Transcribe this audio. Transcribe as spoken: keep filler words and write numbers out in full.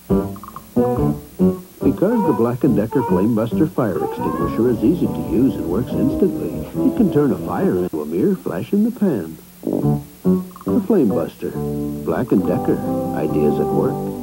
Because the Black and Decker Flamebuster fire extinguisher is easy to use and works instantly, it can turn a fire into a mere flash in the pan. The Flamebuster, Black and Decker, ideas at work.